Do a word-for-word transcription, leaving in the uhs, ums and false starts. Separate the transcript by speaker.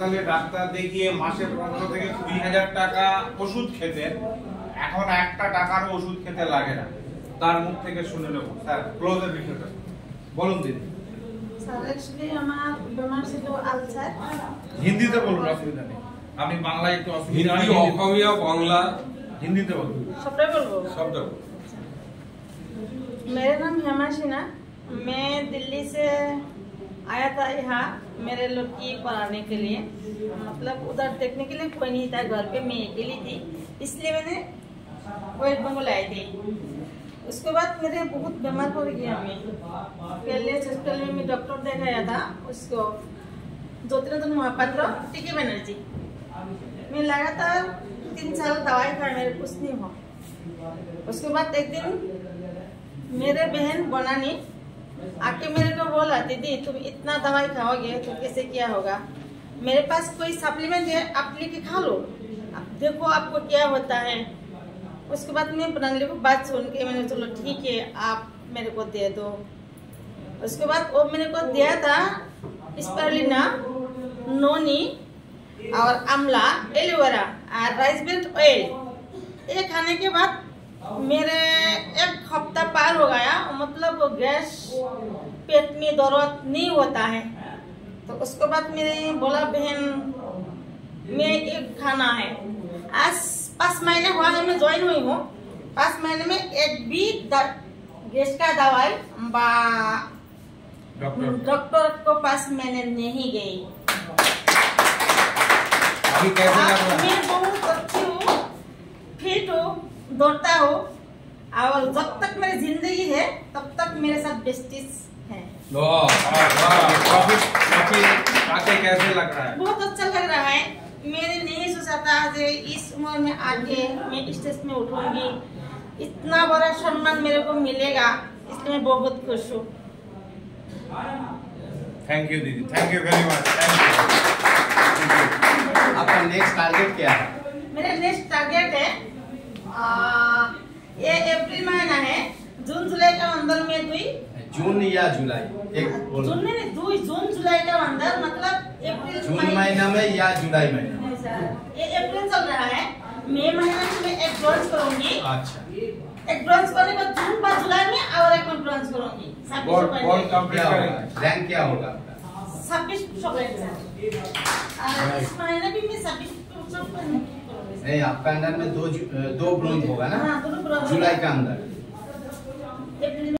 Speaker 1: হাসপাতালে ডাক্তার দেখিয়ে মাসে পনেরো থেকে কুড়ি হাজার টাকা ওষুধ খেতেন, এখন একটা টাকার ওষুধ খেতে লাগে না। তার মুখ থেকে শুনে নেব। স্যার ক্লোজের বিষয়টা বলুন দিদি।
Speaker 2: স্যার অ্যাকচুয়ালি আমার বেমার ছিল আলসার।
Speaker 1: হিন্দিতে বলুন, অসুবিধা নেই। আপনি বাংলায় একটু অসুবিধা
Speaker 3: হিন্দি, অসমীয়া, বাংলা,
Speaker 1: হিন্দিতে বলুন।
Speaker 2: सबटा बोलबो।
Speaker 3: सबटा।
Speaker 2: मेरा नाम हेमा सिन्हा। मैं दिल्ली से आया था यहाँ मेरे लोग की पढ़ाने के लिए, मतलब उधर देखने के लिए कोई नहीं था घर पे, मैं अकेली थी, इसलिए मैंने वेस्ट बंगाल आई थी। उसके बाद मेरे बहुत बीमार पड़ गया। मैं पहले हॉस्पिटल में मैं डॉक्टर दिखाया था, उसको ज्योतिरंजन महापात्र, टीके बनर्जी। मैं लगातार तीन साल दवाई खाई, मेरे कुछ नहीं हुआ। उसके बाद एक दिन मेरे बहन बनानी आके मेरे को बोला, दीदी तुम इतना दवाई खाओगे तो कैसे क्या होगा, मेरे पास कोई सप्लीमेंट है, आप लेके खा लो, आप देखो आपको क्या होता है। उसके बाद मैं बनाने को बात सुन के मैंने चलो ठीक है आप मेरे को दे दो। उसके बाद वो मेरे को दिया था स्पारुलिना, नोनी और आमला, एलोवेरा और राइस ब्रेड ऑयल। ये खाने के बाद मेरे एक हफ्ता पार हो गया, मतलब वो गैस पेट में दर्द नहीं होता है। तो उसके बाद मेरे बोला बहन मैं एक खाना है। आज पाँच महीने हुआ है मैं ज्वाइन हुई हूँ, पाँच महीने में एक भी गैस का दवाई डॉक्टर को पास मैंने नहीं गई।
Speaker 1: अभी कैसे लग रहा है?
Speaker 2: मैं बहुत अच्छी हूँ, फिट हूँ, दौड़ता हूँ, और जब तक मेरी जिंदगी है तब तक मेरे साथ बेस्टिस है।
Speaker 1: आके कैसे लग रहा है?
Speaker 2: बहुत अच्छा लग रहा है। मैंने नहीं सोचा था कि इस उम्र में आके मैं स्टेज में उठूंगी, इतना बड़ा सम्मान मेरे को मिलेगा, इसलिए मैं बहुत खुश हूँ।
Speaker 1: थैंक यू दीदी, थैंक यू वेरी मच।
Speaker 4: आपका नेक्स्ट टारगेट क्या है?
Speaker 2: मेरा नेक्स्ट टारगेट है आ, ये अप्रैल महीना है, जून जुलाई का अंदर में दुई
Speaker 4: जून या जुलाई? एक बोलो।
Speaker 2: जून में दुई जून जुलाई का अंदर, मतलब अप्रैल
Speaker 4: जून महीना में या जुलाई महीना?
Speaker 2: नहीं सर, ये अप्रैल चल रहा है, मई महीना में मैं एक ब्रांच करूंगी।
Speaker 4: अच्छा,
Speaker 2: एक ब्रांच करने के बाद जून बाद जुलाई में और एक मैं ब्रांच करूंगी।
Speaker 1: बॉल बॉल कंप्लीट
Speaker 4: क्या होगा?
Speaker 1: करेंगे।
Speaker 4: रैंक क्या होगा आपका?
Speaker 2: छब्बीस सौ और इस महीने भी मैं छब्बीस सौ
Speaker 4: नहीं, आपका अंदर में दो दो ब्रांच होगा ना?
Speaker 2: हाँ, दोनों ब्रांच
Speaker 4: जुलाई का अंदर।
Speaker 2: अप्रैल